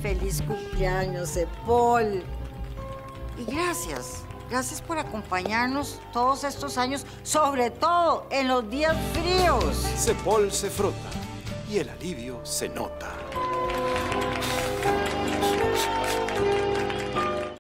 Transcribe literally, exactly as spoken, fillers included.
feliz cumpleaños, Cepol. Y gracias, gracias por acompañarnos todos estos años, sobre todo en los días fríos. Cepol se frota y el alivio se nota.